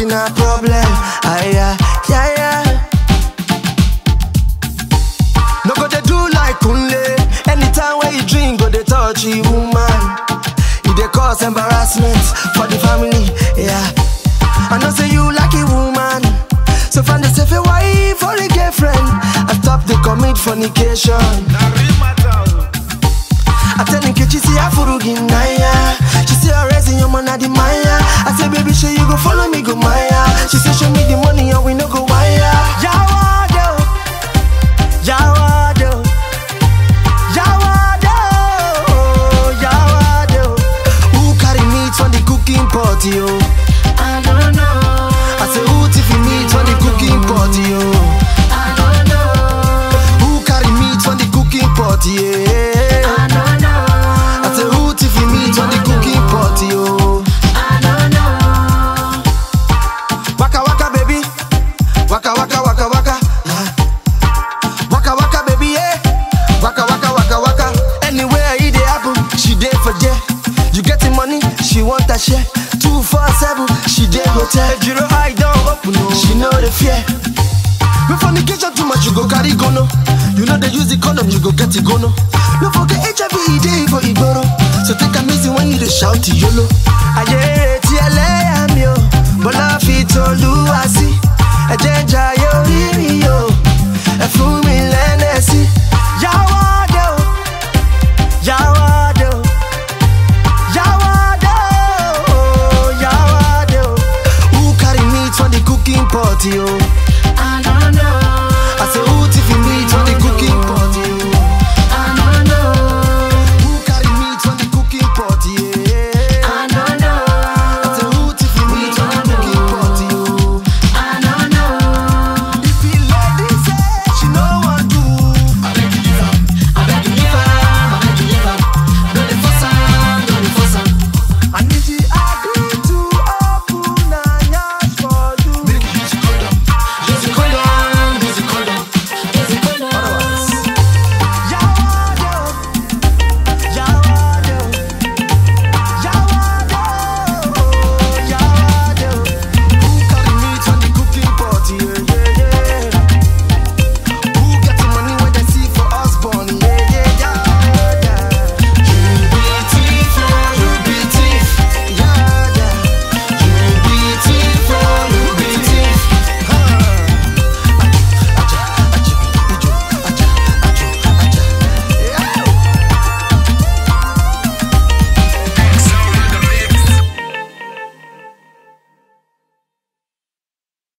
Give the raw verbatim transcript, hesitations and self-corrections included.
she not problem. Ah yeah, yeah yeah. No go they do like Kunle. Anytime when you drink, go they touch you, woman. It they cause embarrassment for the family. Yeah, I know say you like a woman. So find yourself a wife or a girlfriend and stop the commit fornication. I tell him, she see Afurugi Naya. She see her raising your man at the Maya. I say, baby, sure you go follow me, go Maya. She say, show me the money and we no go wire. Yawado, Yawado, Yawado, Yawado. Who carry meat from the cooking pot, yo? I don't know. I say, who tiffy meat from the cooking pot, yo? I don't know. Who carry meat from the cooking pot, yeah? Waka waka waka waka, waka waka baby yeah. Waka waka waka waka. Anywhere it happen, she there for there. You getting money, she want a share. Two four seven, she there hotel. Zero high down open, she know the fear. When fornication too much, you go carry gono. You know they use the condom, you go get it gono. Don't forget H I V day for Igboro. So take a easy when you dey shout YOLO. Aye, T L A am yo, but I fit all you I see. Ejenja yo riri yo, efumi lenesi. Yawado, Yawado, Yawado, Yawado. Who carry meat from the cooking pot yo?